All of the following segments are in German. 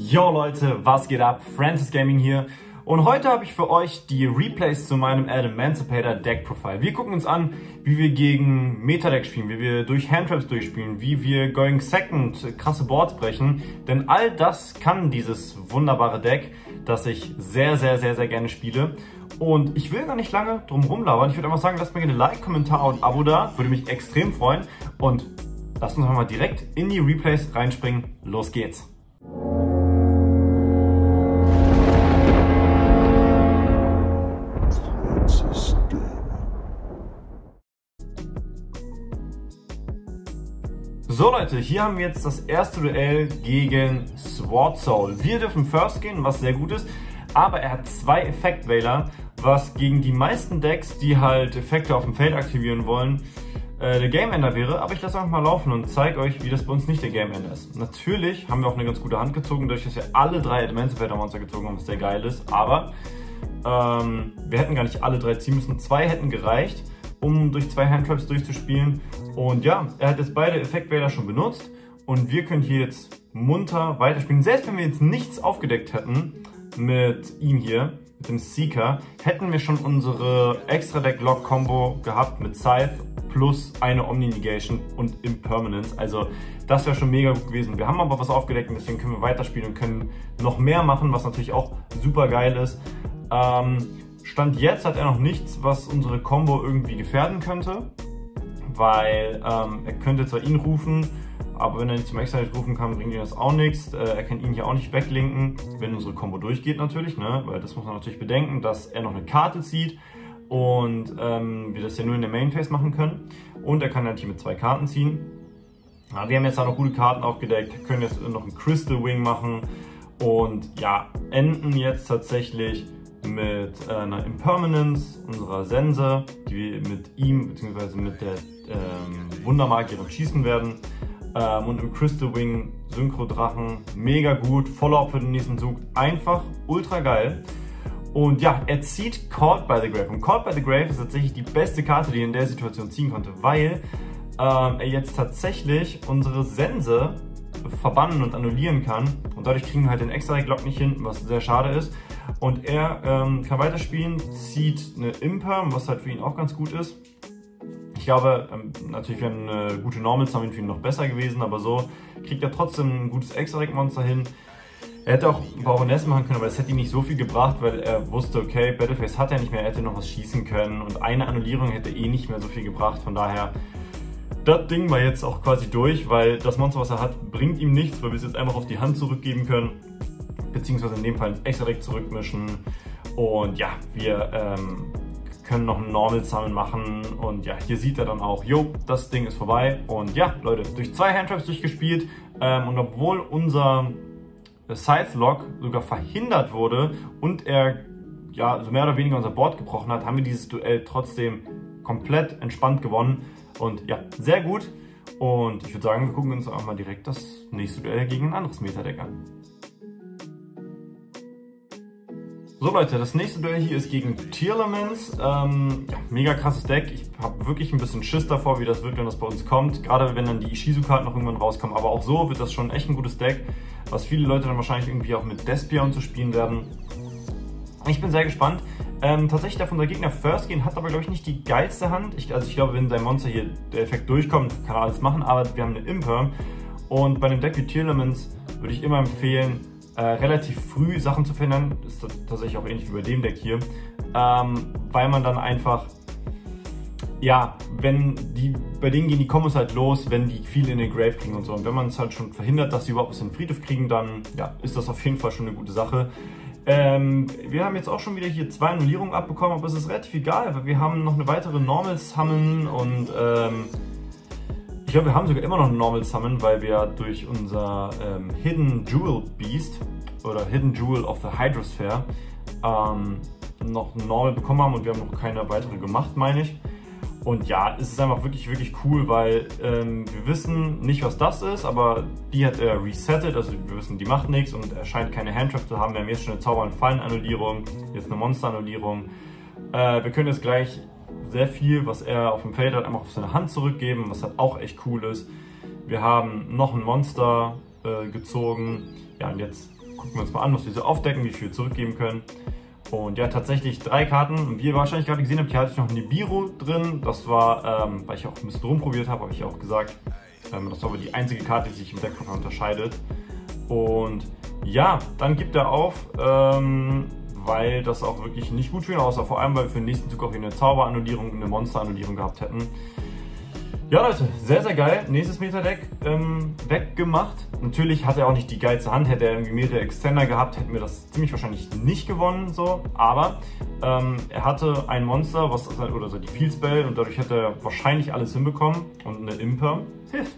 Yo Leute, was geht ab? Francis Gaming hier und heute habe ich für euch die Replays zu meinem Emancipator Deck Profile. Wir gucken uns an, wie wir gegen Meta-Deck spielen, wie wir durch Handtraps durchspielen, wie wir Going Second krasse Boards brechen, denn all das kann dieses wunderbare Deck, das ich sehr gerne spiele. Und ich will gar nicht lange drum rumlabern. Ich würde einfach sagen, lasst mir gerne ein Like, Kommentar und ein Abo da, würde mich extrem freuen. Und lasst uns mal direkt in die Replays reinspringen. Los geht's! So Leute, hier haben wir jetzt das erste Duell gegen Sword Soul. Wir dürfen First gehen, was sehr gut ist, aber er hat zwei Effekt-Wähler, was gegen die meisten Decks, die halt Effekte auf dem Feld aktivieren wollen, der Game Ender wäre. Aber ich lasse einfach mal laufen und zeige euch, wie das bei uns nicht der Game Ender ist. Natürlich haben wir auch eine ganz gute Hand gezogen, dadurch, dass wir alle drei Emancipator Monster gezogen haben, was sehr geil ist. Aber wir hätten gar nicht alle drei ziehen müssen. Zwei hätten gereicht, um durch zwei Handtraps durchzuspielen. Und ja, er hat jetzt beide Effektwähler schon benutzt und wir können hier jetzt munter weiterspielen. Selbst wenn wir jetzt nichts aufgedeckt hätten mit ihm hier, mit dem Seeker, hätten wir schon unsere Extra-Deck-Lock-Kombo gehabt mit Scythe plus eine Omni-Negation und Impermanence. Also das wäre schon mega gut gewesen. Wir haben aber was aufgedeckt und deswegen können wir weiterspielen und können noch mehr machen, was natürlich auch super geil ist. Stand jetzt hat er noch nichts, was unsere Combo irgendwie gefährden könnte, weil er könnte zwar ihn rufen, aber wenn er nicht zum Extra rufen kann, bringt ihm das auch nichts. Er kann ihn hier auch nicht weglinken, wenn unsere Combo durchgeht natürlich, ne? Weil das muss man natürlich bedenken, dass er noch eine Karte zieht und wir das ja nur in der Main Phase machen können. Und er kann halt hier mit zwei Karten ziehen. Ja, wir haben jetzt auch noch gute Karten aufgedeckt, können jetzt noch einen Crystal Wing machen und ja, enden jetzt tatsächlich mit einer Impermanence unserer Sense, die wir mit ihm bzw. mit der Wundermagierin schießen werden. Und im Crystal Wing Synchro-Drachen, mega gut, Follow-up für den nächsten Zug, einfach ultra geil. Und ja, er zieht Caught by the Grave. Und Caught by the Grave ist tatsächlich die beste Karte, die er in der Situation ziehen konnte, weil er jetzt tatsächlich unsere Sense verbannen und annullieren kann. Und dadurch kriegen wir halt den Extra-Lock nicht hin, was sehr schade ist. Und er kann weiterspielen, zieht eine Imper, was halt für ihn auch ganz gut ist. Ich glaube, natürlich wäre eine gute Normal Summon für ihn noch besser gewesen, aber so kriegt er trotzdem ein gutes Extra-Monster hin. Er hätte auch Baroness machen können, aber das hätte ihm nicht so viel gebracht, weil er wusste, okay, Battleface hat er nicht mehr, er hätte noch was schießen können und eine Annullierung hätte eh nicht mehr so viel gebracht, von daher, das Ding war jetzt auch quasi durch, weil das Monster, was er hat, bringt ihm nichts, weil wir es jetzt einfach auf die Hand zurückgeben können, beziehungsweise in dem Fall ins Extra-Deck zurückmischen und ja, wir können noch einen Normal Summon machen und ja, hier sieht er dann auch, jo, das Ding ist vorbei und ja, Leute, durch zwei Handtraps durchgespielt und obwohl unser Scythe-Lock sogar verhindert wurde und er ja so mehr oder weniger unser Board gebrochen hat, haben wir dieses Duell trotzdem komplett entspannt gewonnen und ja, sehr gut und ich würde sagen, wir gucken uns auch mal direkt das nächste Duell gegen ein anderes Meta-Deck an. So Leute, das nächste Duell hier ist gegen Tearlaments. Ja, mega krasses Deck. Ich habe wirklich ein bisschen Schiss davor, wie das wird, wenn das bei uns kommt. Gerade wenn dann die Ishizu-Karten noch irgendwann rauskommen. Aber auch so wird das schon echt ein gutes Deck, was viele Leute dann wahrscheinlich irgendwie auch mit Despia und so spielen werden. Ich bin sehr gespannt. Tatsächlich darf unser Gegner First gehen, hat aber glaube ich nicht die geilste Hand. Also ich glaube, wenn sein Monster hier der Effekt durchkommt, kann er alles machen. Aber wir haben eine Imperm. Und bei einem Deck wie Tearlaments würde ich immer empfehlen, relativ früh Sachen zu verändern, ist tatsächlich auch ähnlich wie bei dem Deck hier, weil man dann einfach, ja, bei denen gehen die Kombos halt los, wenn die viel in den Grave kriegen und so. Und wenn man es halt schon verhindert, dass sie überhaupt was in den Friedhof kriegen, dann ja, ist das auf jeden Fall schon eine gute Sache. Wir haben jetzt auch schon wieder hier zwei Annullierungen abbekommen, aber es ist relativ egal, weil wir haben noch eine weitere Normal Summon und ich glaube, wir haben sogar immer noch einen Normal Summon, weil wir durch unser Hidden Jewel Beast oder Hidden Jewel of the Hydrosphere noch einen Normal bekommen haben und wir haben noch keine weitere gemacht, meine ich. Und ja, es ist einfach wirklich cool, weil wir wissen nicht, was das ist, aber die hat er resettet, also wir wissen, die macht nichts und er scheint keine Handtrap zu haben. Wir haben jetzt schon eine Zauber- und Fallen-Annullierung, jetzt eine Monster-Annullierung. Wir können jetzt gleich sehr viel, was er auf dem Feld hat, einfach auf seine Hand zurückgeben, was halt auch echt cool ist. Wir haben noch ein Monster gezogen. Ja, und jetzt gucken wir uns mal an, was wir so aufdecken, wie viel wir zurückgeben können. Und ja, tatsächlich 3 Karten. Und wie ihr wahrscheinlich gerade gesehen habt, hier hatte ich noch Nibiru drin. Das war, weil ich auch ein bisschen rumprobiert habe ich auch gesagt. Das war aber die einzige Karte, die sich im Deck unterscheidet. Und ja, dann gibt er auf, weil das auch wirklich nicht gut für ihn aussah. Vor allem, weil wir für den nächsten Zug auch eine Zauberannullierung und eine Monsterannullierung gehabt hätten. Ja Leute, sehr, sehr geil. Nächstes Meta-Deck weggemacht. Natürlich hat er auch nicht die geilste Hand. Hätte er irgendwie mehrere Extender gehabt, hätten wir das ziemlich wahrscheinlich nicht gewonnen. So. Aber er hatte ein Monster, oder die Field Spell, und dadurch hätte er wahrscheinlich alles hinbekommen. Und eine Imper hilft.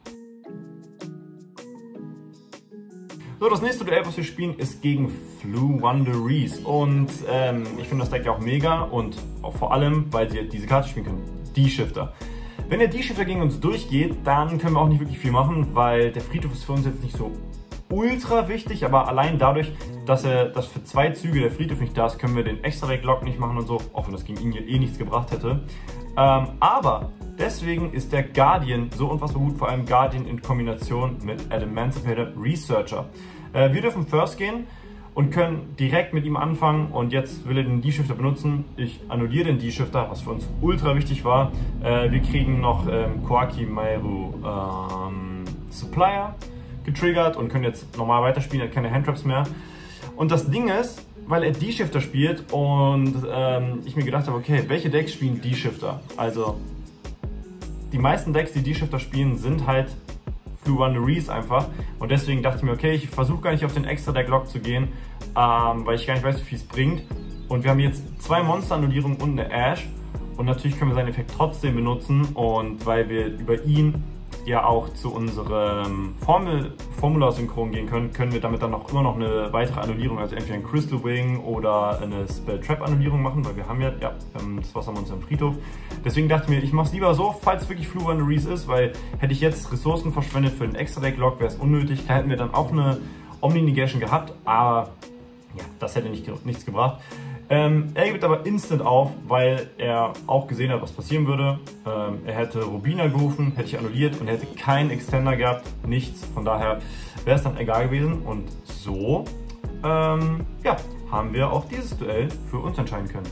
So, das nächste Duell, was wir spielen, ist gegen Floowandereeze. Und ich finde das Deck ja auch mega und auch vor allem, weil sie diese Karte spielen können, D-Shifter. Wenn der D-Shifter gegen uns durchgeht, dann können wir auch nicht wirklich viel machen, weil der Friedhof ist für uns jetzt nicht so ultra wichtig, aber allein dadurch, dass für 2 Züge der Friedhof nicht da ist, können wir den Extra-Deck-Lock nicht machen und so, auch wenn das gegen ihn eh nichts gebracht hätte. Aber deswegen ist der Guardian so unfassbar gut, vor allem Guardian in Kombination mit Adamancipator Researcher. Wir dürfen First gehen und können direkt mit ihm anfangen, und jetzt will er den D-Shifter benutzen. Ich annulliere den D-Shifter, was für uns ultra wichtig war. Wir kriegen noch Koakimairu Supplier getriggert und können jetzt normal weiterspielen, er hat keine Handtraps mehr. Und das Ding ist, weil er D-Shifter spielt und ich mir gedacht habe, okay, welche Decks spielen D-Shifter? Also die meisten Decks, die D-Shifter spielen, sind halt Floowandereeze einfach, und deswegen dachte ich mir, okay, ich versuche gar nicht auf den Extra-Deck-Lock zu gehen, weil ich gar nicht weiß, wie viel es bringt. Und wir haben jetzt 2 Monster-Annullierungen und eine Ash, und natürlich können wir seinen Effekt trotzdem benutzen, und weil wir über ihn ja auch zu unserem Formula-Synchron gehen können, können wir damit dann auch immer noch eine weitere Annullierung, also entweder ein Crystal Wing oder eine Spell-Trap-Annullierung machen, weil wir haben ja das Wassermonster im Friedhof. Deswegen dachte ich mir, ich mache es lieber so, falls es wirklich Floowandereeze ist, weil hätte ich jetzt Ressourcen verschwendet für den Extra-Deck-Lock, wäre es unnötig. Da hätten wir dann auch eine Omni-Negation gehabt, aber ja, das hätte nichts gebracht. Er gibt aber instant auf, weil er auch gesehen hat, was passieren würde. Er hätte Rubina gerufen, hätte ich annulliert und hätte keinen Extender gehabt, nichts. Von daher wäre es dann egal gewesen. Und so ja, haben wir auch dieses Duell für uns entscheiden können.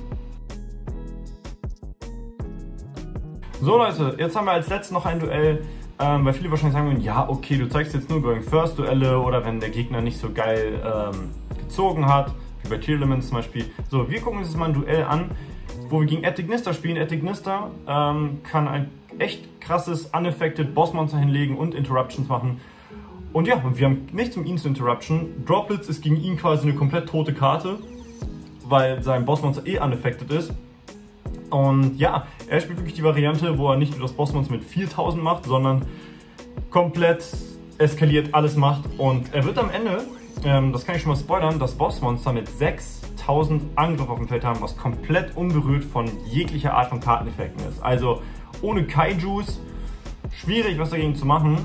So Leute, jetzt haben wir als letztes noch ein Duell, weil viele wahrscheinlich sagen würden, ja okay, du zeigst jetzt nur Going First Duelle oder wenn der Gegner nicht so geil gezogen hat. Wie bei Tearlaments zum Beispiel. So, wir gucken uns jetzt mal ein Duell an, wo wir gegen Etignista spielen. Etignista kann ein echt krasses Unaffected Bossmonster hinlegen und Interruptions machen. Und ja, und wir haben nichts um ihn zu Interruption. Droplets ist gegen ihn quasi eine komplett tote Karte, weil sein Bossmonster eh unaffected ist. Und ja, er spielt wirklich die Variante, wo er nicht nur das Bossmonster mit 4000 macht, sondern komplett eskaliert, alles macht. Und er wird am Ende, das kann ich schon mal spoilern, das Bossmonster mit 6000 Angriff auf dem Feld haben, was komplett unberührt von jeglicher Art von Karteneffekten ist. Also ohne Kaijus, schwierig was dagegen zu machen.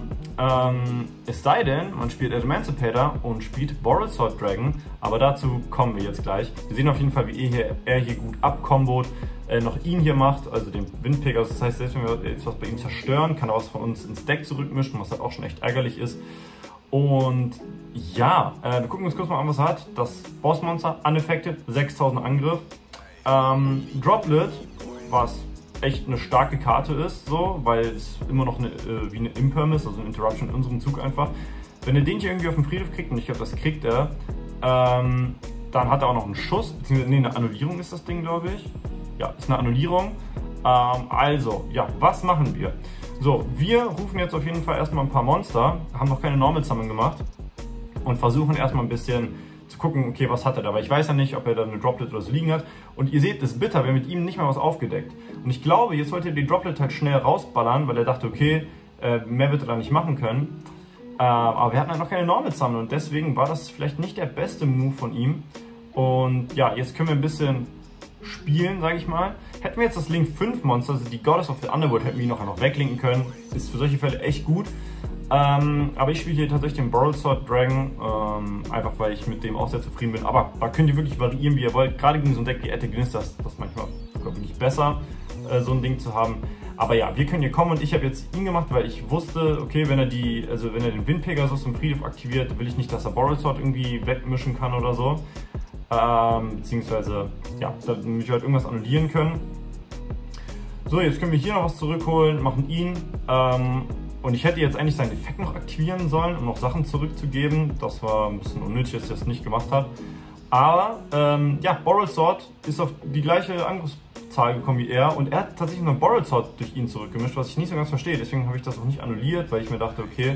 Es sei denn, man spielt Adamancipator und spielt Borrelsword Dragon, aber dazu kommen wir jetzt gleich. Wir sehen auf jeden Fall, wie er hier gut abkombot, noch ihn hier macht, also den Windpegasus. Das heißt, selbst wenn wir jetzt was bei ihm zerstören, kann er was von uns ins Deck zurückmischen, was halt auch schon echt ärgerlich ist. Und ja, wir gucken uns kurz mal an, was er hat. Das Bossmonster, unaffected, 6000 Angriff. Droplet, was echt eine starke Karte ist, so, weil es immer noch wie eine Imperm ist, also eine Interruption in unserem Zug einfach. Wenn er den hier irgendwie auf den Friedhof kriegt, und ich glaube, das kriegt er, dann hat er auch noch einen Schuss, beziehungsweise nee, eine Annullierung ist das Ding, glaube ich. Ja, ist eine Annullierung. Also, ja, was machen wir? So, wir rufen jetzt auf jeden Fall erstmal ein paar Monster, haben noch keine Normal Summon gemacht und versuchen erstmal ein bisschen zu gucken, okay, was hat er da, weil ich weiß ja nicht, ob er da eine Droplet oder so liegen hat. Und ihr seht, es ist bitter, wir haben mit ihm nicht mal was aufgedeckt. Und ich glaube, jetzt wollte er die Droplet halt schnell rausballern, weil er dachte, okay, mehr wird er da nicht machen können. Aber wir hatten halt noch keine Normal Summon und deswegen war das vielleicht nicht der beste Move von ihm. Und ja, jetzt können wir ein bisschen spielen, sage ich mal. Hätten wir jetzt das Link 5 Monster, also die Goddess of the Underworld, hätten wir ihn noch einfach weglinken können. Ist für solche Fälle echt gut. Aber ich spiele hier tatsächlich den Borrelsword Dragon, einfach weil ich mit dem auch sehr zufrieden bin. Aber da könnt ihr wirklich variieren, wie ihr wollt. Gerade gegen so ein Deck wie Etignista ist das manchmal, glaube ich, nicht besser, so ein Ding zu haben. Aber ja, wir können hier kommen und ich habe jetzt ihn gemacht, weil ich wusste, okay, wenn er den Wind Pegasus im Friedhof aktiviert, will ich nicht, dass er Borrel Sword irgendwie wegmischen kann oder so. Beziehungsweise, ja, damit wir halt irgendwas annullieren können. So, jetzt können wir hier noch was zurückholen, machen ihn. Und ich hätte jetzt eigentlich seinen Effekt noch aktivieren sollen, um noch Sachen zurückzugeben. Das war ein bisschen unnötig, dass ich das nicht gemacht habe. Aber, ja, Borrel Sword ist auf die gleiche Angriffszahl gekommen wie er. Und er hat tatsächlich noch Borrel Sword durch ihn zurückgemischt, was ich nicht so ganz verstehe. Deswegen habe ich das auch nicht annulliert, weil ich mir dachte, okay,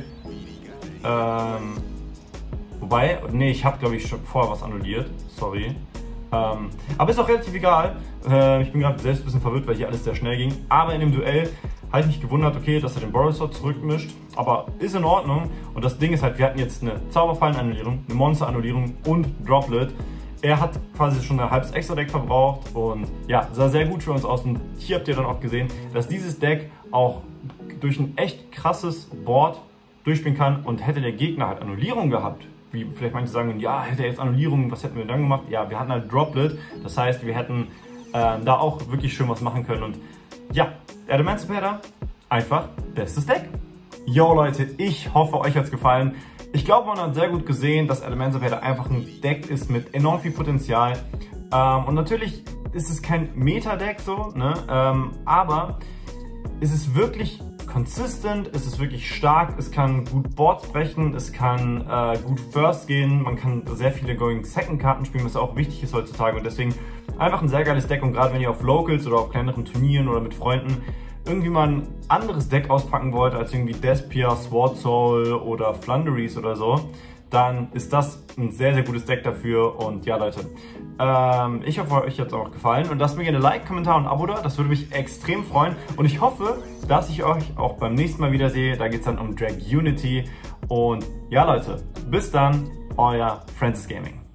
wobei, nee, ich habe, glaube ich, schon vorher was annulliert. Sorry. Aber ist auch relativ egal. Ich bin gerade selbst ein bisschen verwirrt, weil hier alles sehr schnell ging. Aber in dem Duell habe ich mich gewundert, okay, dass er den Borrel Sword zurückmischt. Aber ist in Ordnung. Und das Ding ist halt, wir hatten jetzt eine Zauberfallen-Annullierung, eine Monster-Annullierung und Droplet. Er hat quasi schon ein halbes Extra-Deck verbraucht und ja, sah sehr gut für uns aus. Und hier habt ihr dann auch gesehen, dass dieses Deck auch durch ein echt krasses Board durchspielen kann. Und hätte der Gegner halt Annullierung gehabt, wie vielleicht manche sagen, ja, hätte er jetzt Annullierung, was hätten wir dann gemacht? Ja, wir hatten halt Droplet, das heißt, wir hätten da auch wirklich schön was machen können. Und ja, Adamancipator, einfach bestes Deck. Yo Leute, ich hoffe, euch hat es gefallen. Ich glaube, man hat sehr gut gesehen, dass Adamancipator einfach ein Deck ist mit enorm viel Potenzial. Und natürlich ist es kein Meta-Deck so, ne? Aber es ist wirklich consistent, es ist wirklich stark, es kann gut Boards brechen, es kann gut First gehen, man kann sehr viele Going Second Karten spielen, was auch wichtig ist heutzutage und deswegen einfach ein sehr geiles Deck und gerade wenn ihr auf Locals oder auf kleineren Turnieren oder mit Freunden irgendwie mal ein anderes Deck auspacken wollt als irgendwie Despia, Sword Soul oder Flunderies oder so, dann ist das ein sehr, sehr gutes Deck dafür und ja Leute, ich hoffe, euch hat es auch gefallen und lasst mir gerne ein Like, Kommentar und Abo da, das würde mich extrem freuen und ich hoffe, dass ich euch auch beim nächsten Mal wieder sehe, da geht es dann um Dragunity und ja Leute, bis dann, euer Francis Gaming.